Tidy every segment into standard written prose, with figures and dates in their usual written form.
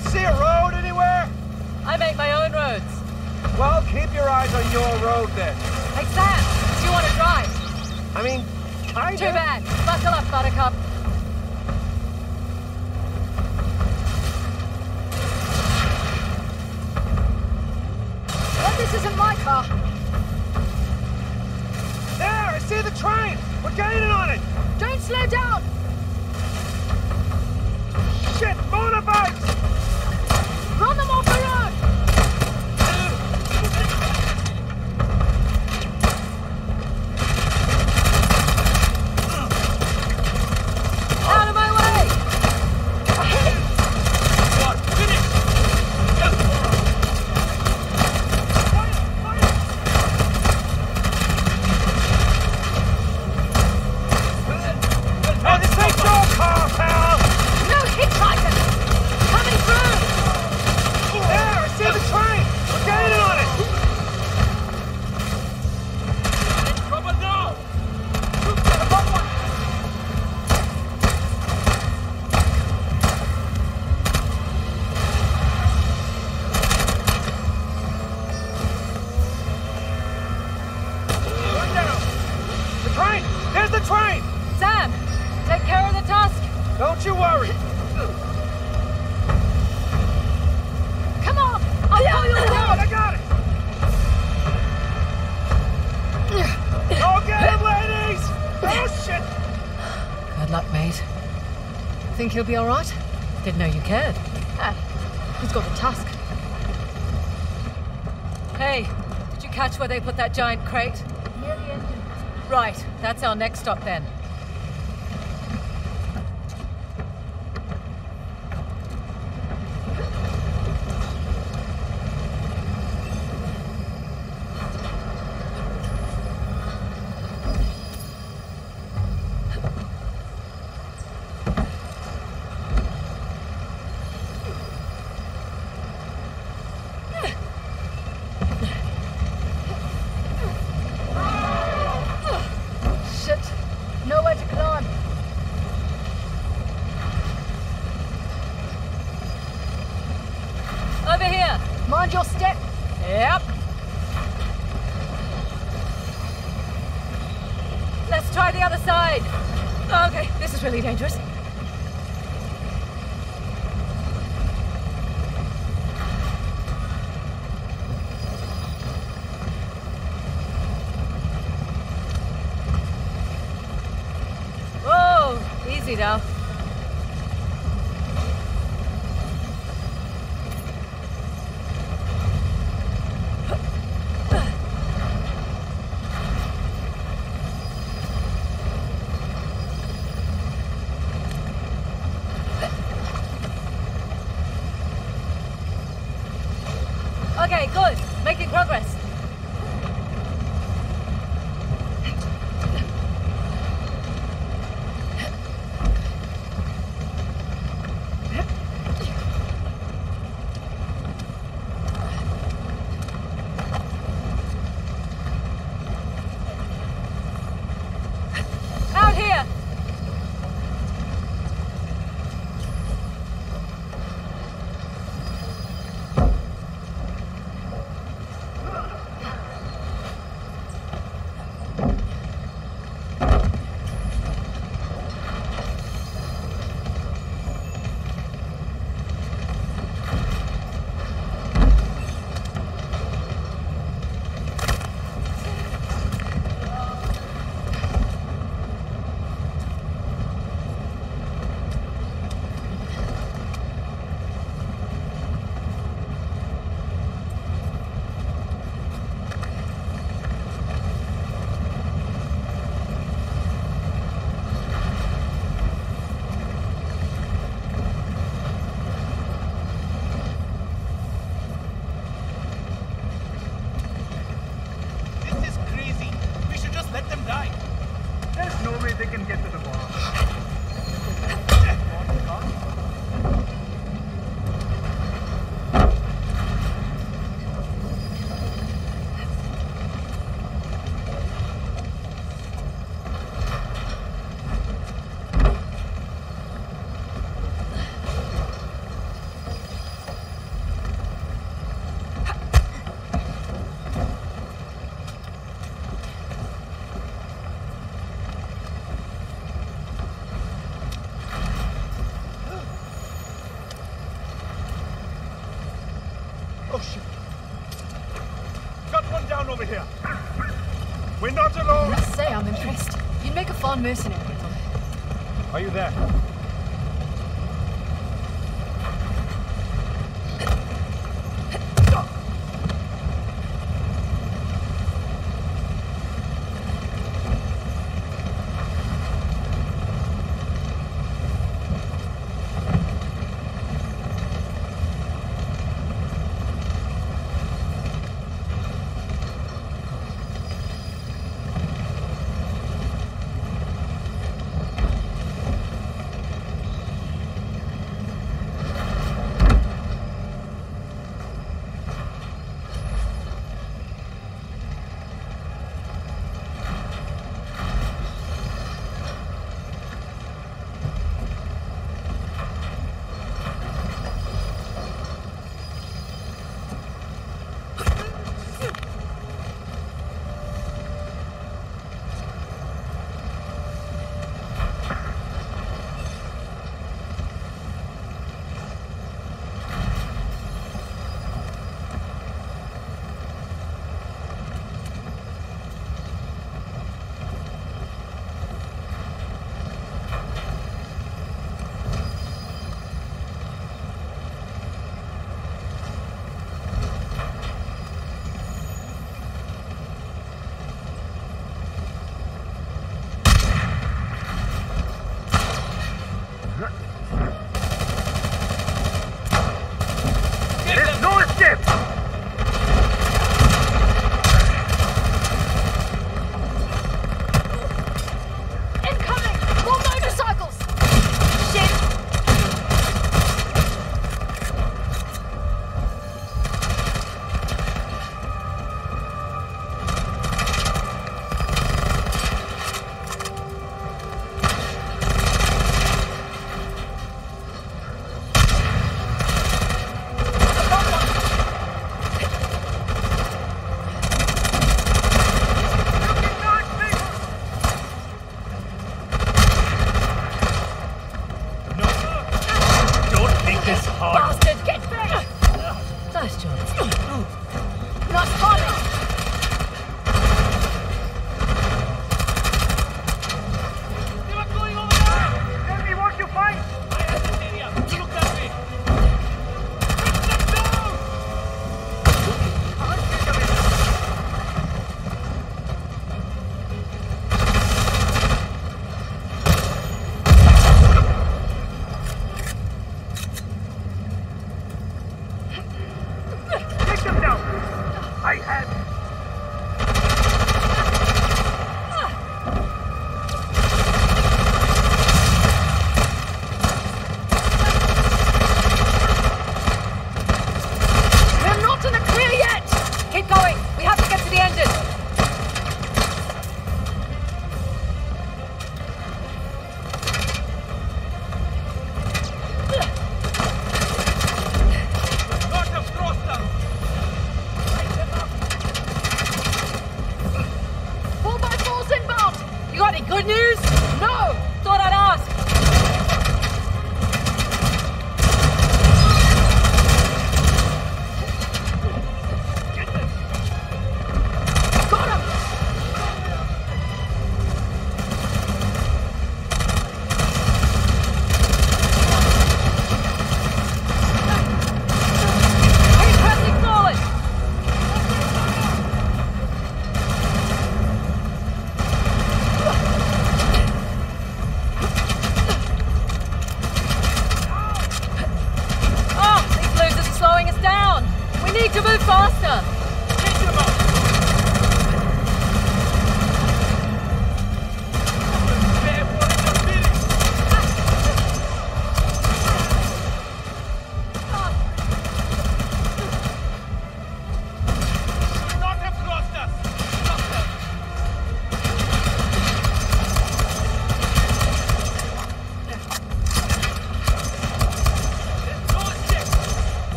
see a road anywhere? I make my own roads. Well, keep your eyes on your road then. Hey, Sam, do you want to drive? I mean, kinda. Too bad. Buckle up, Buttercup. Well, this isn't my car. There, I see the train. We're gaining on it. Don't slow down. Shit, motorbikes! Run them off the road. Out of my way! What? Finish! Oh, this ain't your car, pal! No hitchhikers. Coming through. There, I see the train! We're gaining on it! In trouble now! Run down! The train! There's the train! Sam, take care of the tusk. Don't you worry! Come on. I'll pull you along. I got it! Go get him, ladies! Oh, shit! Good luck, mate. Think he'll be all right? Didn't know you cared. He's got a tusk. Hey, did you catch where they put that giant crate? Near the engine. Right, that's our next stop then. Shit. Nowhere to climb. Over here. Mind your step. Yep. Let's try the other side. Okay, this is really dangerous. Whoa, easy now. Okay, good. Making progress. Out here. You'd make a fine mercenary, Tom. Are you there?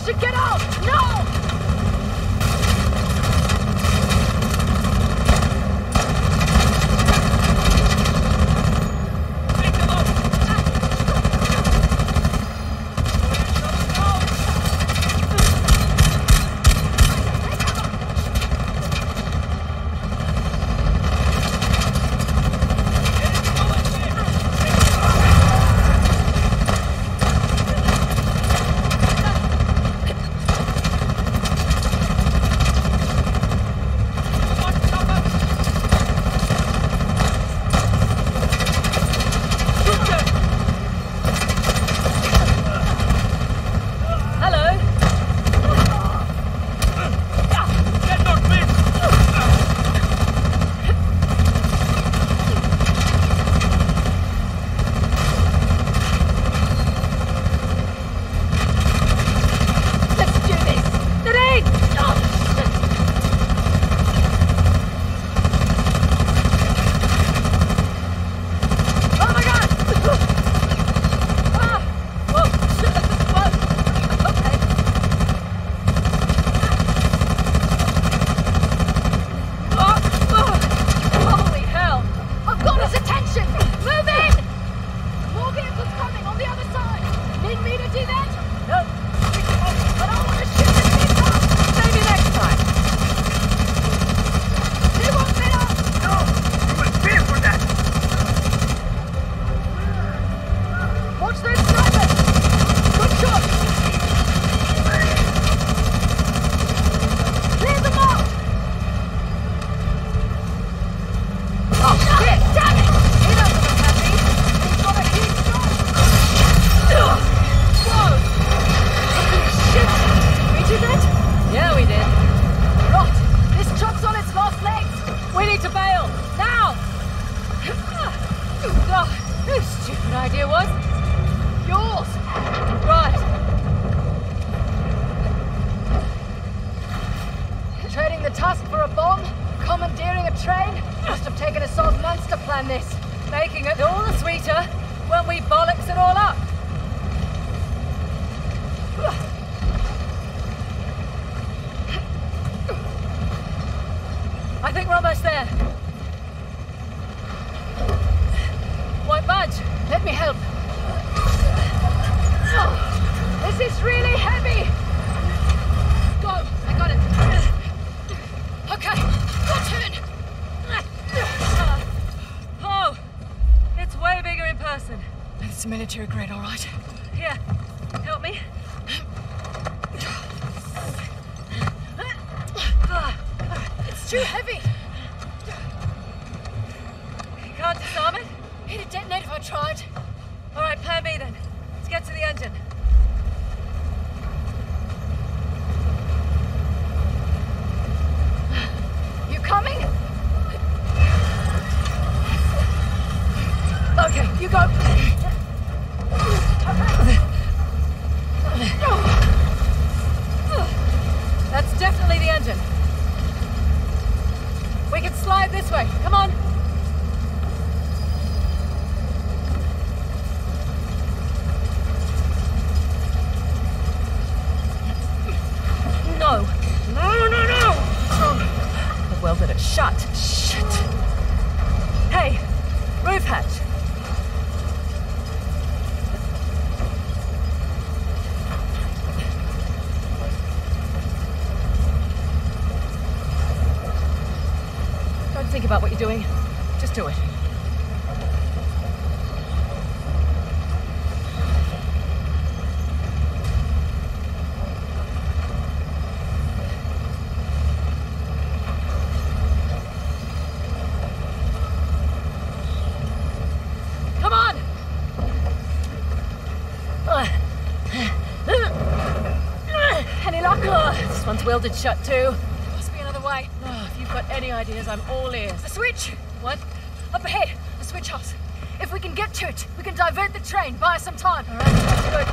should get out! No! Tusk for a bomb? Commandeering a train? Must have taken us all months to plan this. Making it all the sweeter when we bollocks it all up. I think we're almost there. Won't budge. Let me help. This is really heavy. Go. I got it. Okay. Your turn. Oh, it's way bigger in person. It's military grade, all right. Here, help me. It's too heavy. You can't disarm it? It'd detonate if I tried. All right, plan B then. Let's get to the engine. You coming? Okay, you go. That's definitely the engine. We can slide this way. Come on. No. No. I've welded it shut. Shit. Hey, roof hatch. Don't think about what you're doing. Just do it. Come on! Any luck? This one's welded shut too. Must be another way. If you've got any ideas, I'm all ears. The switch! What? Up ahead, the switch house. If we can get to it, we can divert the train, buy us some time. All right, that's good.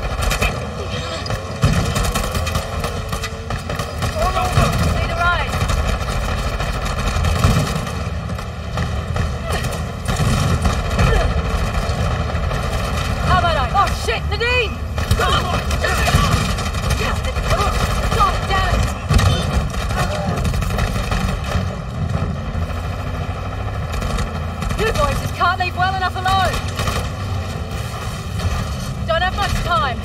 Need a ride. How about I? Oh shit, Nadine! much time.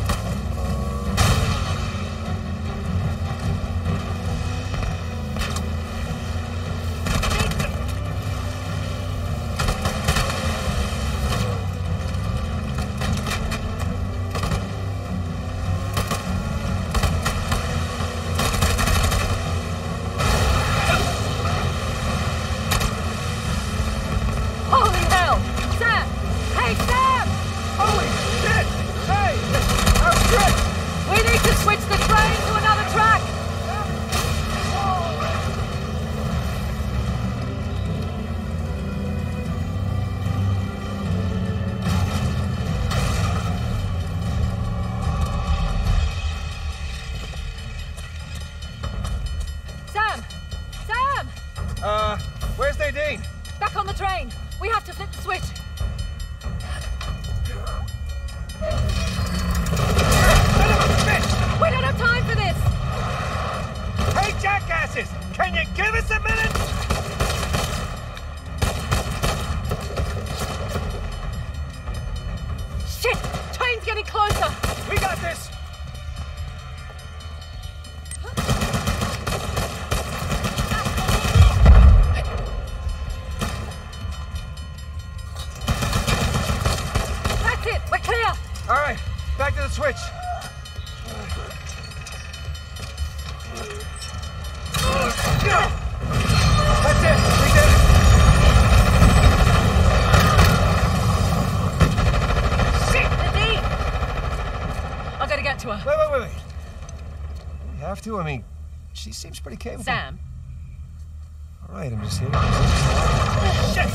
Holy hell! Sam! Hey, Sam! Holy shit! Hey! Our trip! We need to switch the train to another track! Sam! Sam! Where's Nadine? Back on the train! We have to flip the switch! Son of a bitch! We don't have time for this! Hey, jackasses! Can you give us a minute? Shit! Train's getting closer! We got this! That's it! We're clear! All right, back to the switch. That's it. We did it. Shit! Nadine! I gotta get to her. Wait. We have to? I mean, she seems pretty capable. Sam. All right, I'm just here. Shit!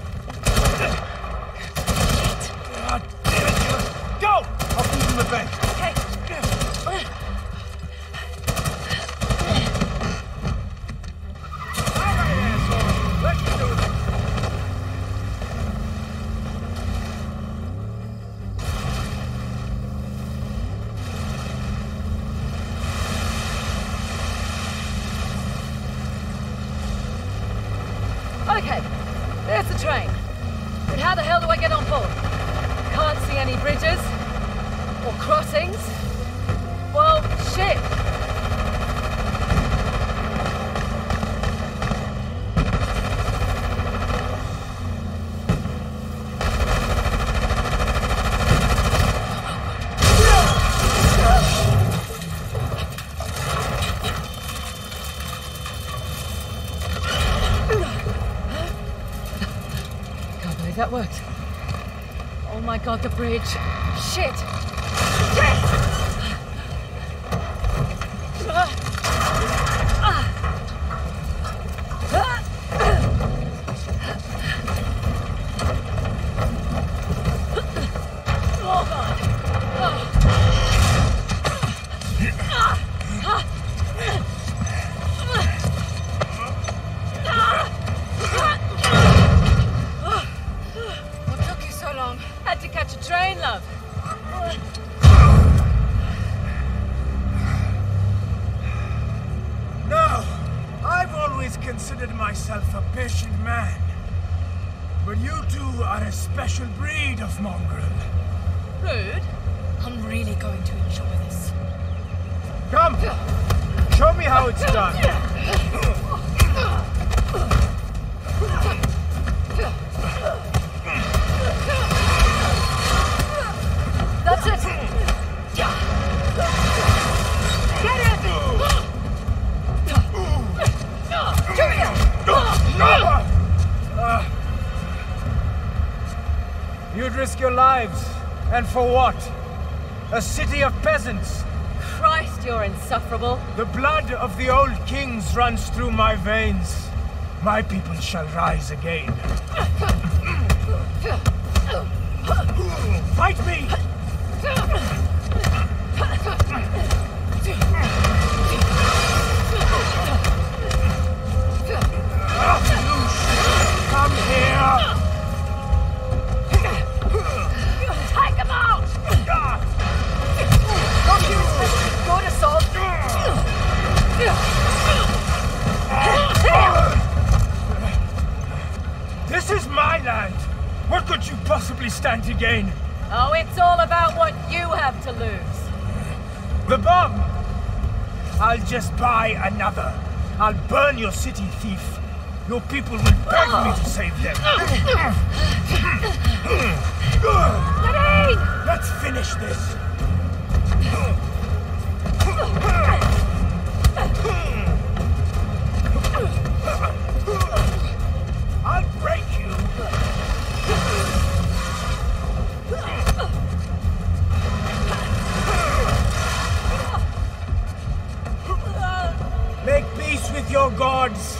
God damn it! Go! I'll feed you in the bank. Okay. All right, asshole. Let's do this. Okay, there's the train. But how the hell do I get on board? Can't see any bridges or crossings. Well, shit. Can't believe that worked. Oh my god, the bridge. Shit! Shit! Oh god! What took you so long? Had to catch a train, love. No, I've always considered myself a patient man. But you two are a special breed of mongrel. Rude. I'm really going to enjoy this. Come! Show me how it's done. That's it! Get in! You'd risk your lives. And for what? A city of peasants. Christ, you're insufferable. The blood of the old kings runs through my veins. My people shall rise again. Fight me! Come here! Take him out! Don't you expect good assault? This is my land! What could you possibly stand to gain? Oh, it's all about what you to lose. The bomb! I'll just buy another. I'll burn your city, thief. Your people will beg me to save them. Nadine! Let's finish this. I'll break you. Make peace with your gods.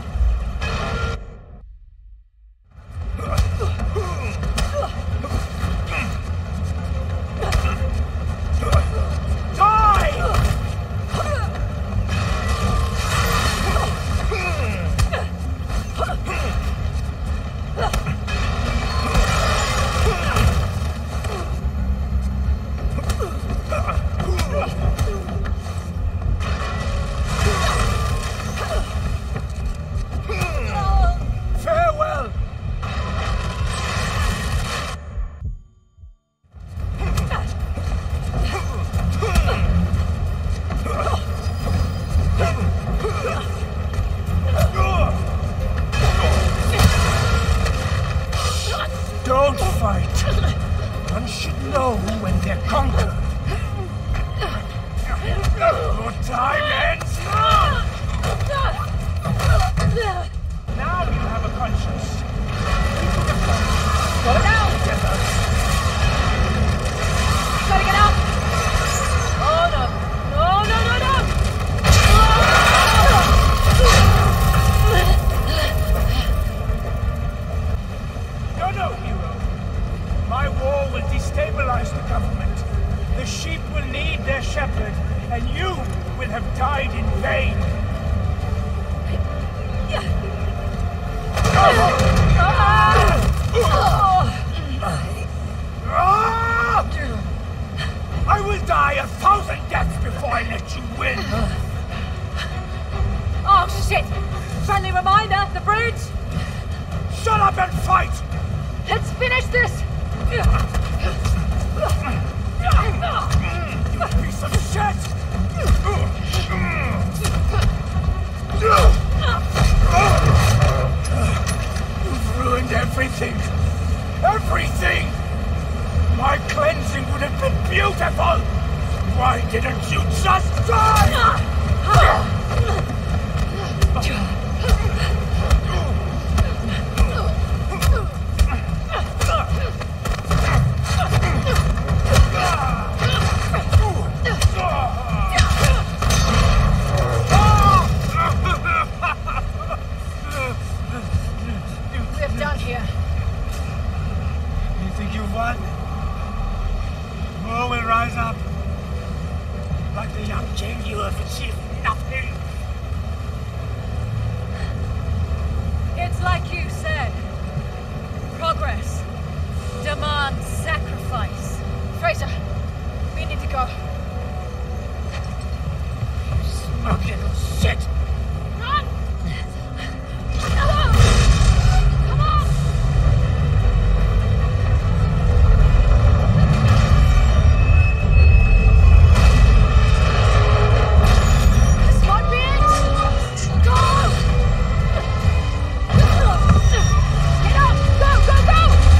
Don't fight. One should know when they're conquered. Your time ends now! Now you have a conscience. Go down! Together. Gotta get out! Oh no! No, no, no, no! You're no hero. My war will destabilize the government. The sheep will need their shepherd, and you will have died in vain. I will die 1,000 deaths before I let you win. Oh shit! Friendly reminder, the bridge! Shut up and fight! Let's finish this! You piece of shit! You've ruined everything! Everything! My cleansing would have been beautiful! Why didn't you just die? We're done here. You think you've won? More will rise up. Like the young king, you have achieved nothing. It's like you said. Progress demands sacrifice. Fraser, we need to go. Smug little shit! Run! Come on! This might be it! Go! Get up! Go, go, go!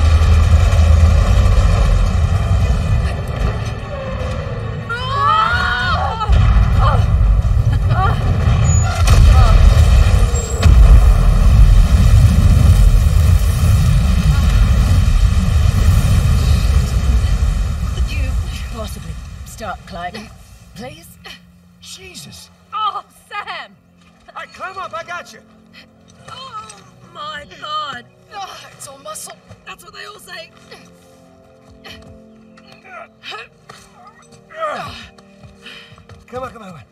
Could you possibly start climbing, please? Jesus! Oh, Sam! I climb up, I got you! Oh, my God! Oh, it's all muscle. That's what they all say. Come on, come on.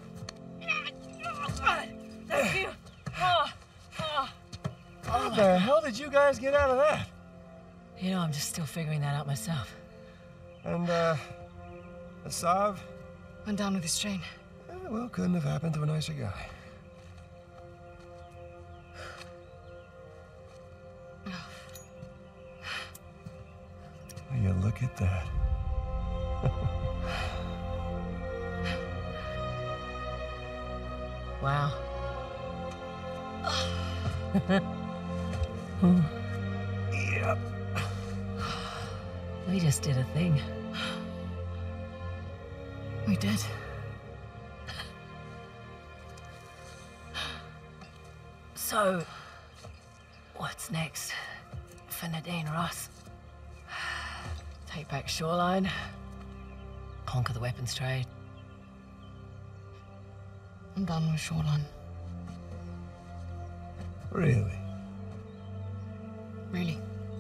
Thank you. Oh. How the hell did you guys get out of that? You know, I'm just still figuring that out myself. And, Asav? Went down with his train. Well, couldn't have happened to a nicer guy. Will you look at that? Wow. Yep. We just did a thing. We did. So, what's next for Nadine, Ross? Take back Shoreline, conquer the weapons trade. I'm done with Shoreline. Really? Really.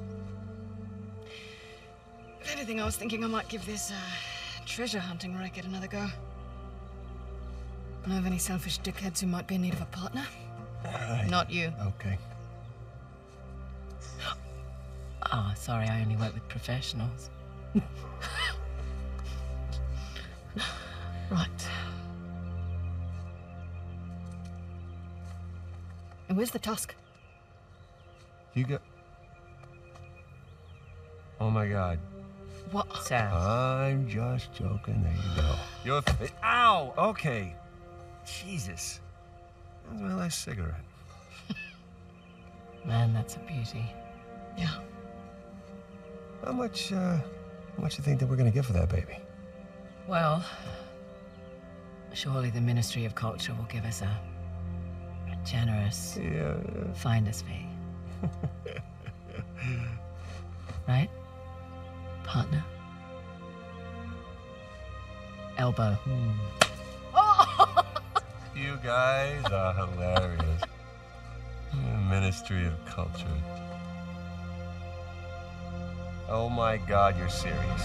If anything, I was thinking I might give this treasure hunting racket another go. Know of any selfish dickheads who might be in need of a partner? Not you. Okay. Oh, sorry, I only work with professionals. Right. And where's the tusk? You got... Oh my God. What? Sam. I'm just joking. There you go. You're... Ow! Okay. Jesus. That was my last cigarette. Man, that's a beauty. Yeah. How much you think that we're gonna get for that baby? Well, surely the Ministry of Culture will give us a generous finder's fee. Right? Partner? Elbow. You guys are hilarious. Ministry of Culture. Oh my God, you're serious.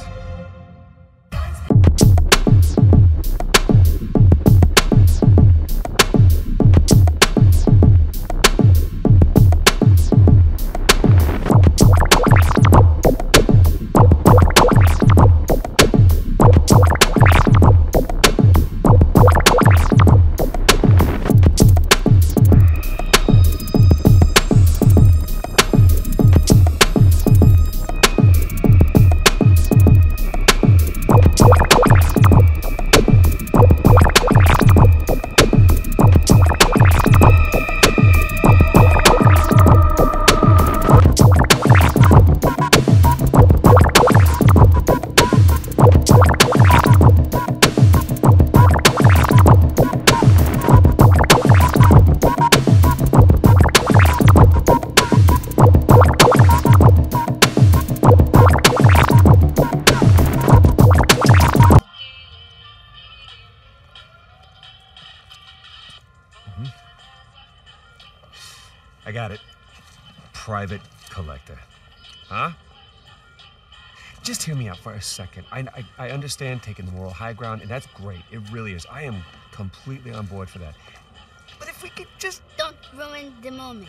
I got it. Private collector. Huh? Just hear me out for a second. I understand taking the moral high ground, and that's great. It really is. I am completely on board for that. But if we could just... Don't ruin the moment.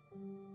you.